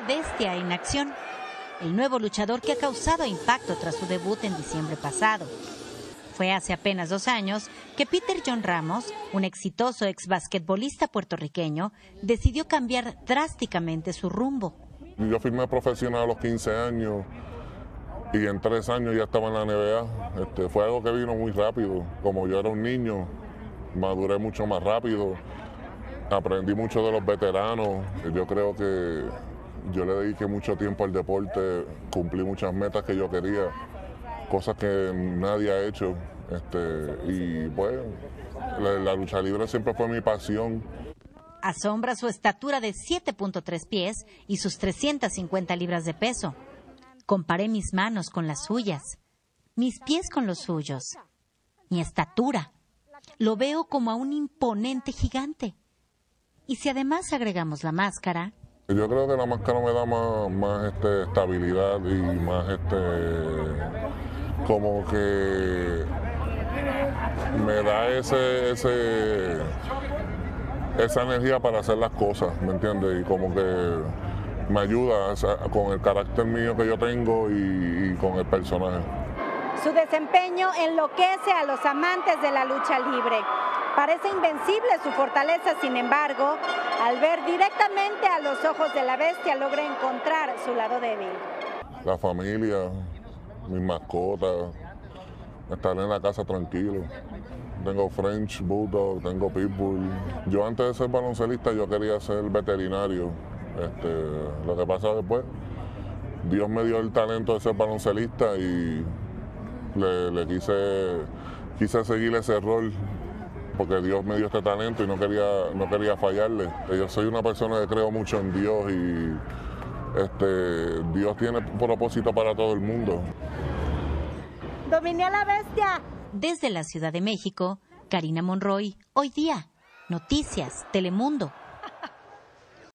bestia en acción, el nuevo luchador que ha causado impacto tras su debut en diciembre pasado. Fue hace apenas 2 años que Peter John Ramos, un exitoso ex basquetbolista puertorriqueño, decidió cambiar drásticamente su rumbo. Yo firmé profesional a los 15 años y en 3 años ya estaba en la NBA. Fue algo que vino muy rápido. Como yo era un niño, maduré mucho más rápido. Aprendí mucho de los veteranos. Yo creo que yo le dediqué mucho tiempo al deporte, cumplí muchas metas que yo quería, cosas que nadie ha hecho. Y pues, la lucha libre siempre fue mi pasión. Asombra su estatura de 7.3 pies y sus 350 libras de peso. Comparé mis manos con las suyas, mis pies con los suyos, mi estatura. Lo veo como a un imponente gigante. Y si además agregamos la máscara... Yo creo que la máscara me da más estabilidad y más como que me da esa energía para hacer las cosas, ¿me entiendes? Y como que me ayuda con el carácter mío que yo tengo y con el personaje. Su desempeño enloquece a los amantes de la lucha libre. Parece invencible su fortaleza, sin embargo, al ver directamente a los ojos de la bestia, logra encontrar su lado débil. La familia, mis mascotas, estar en la casa tranquilo. Tengo French Bulldog, tengo Pitbull. Yo antes de ser baloncelista yo quería ser veterinario. Lo que pasa después, Dios me dio el talento de ser baloncelista y le quise seguir ese rol porque Dios me dio este talento y no quería fallarle. Yo soy una persona que creo mucho en Dios y Dios tiene un propósito para todo el mundo. ¡Dominé a la bestia! Desde la Ciudad de México, Karina Monroy, Hoy Día, Noticias, Telemundo.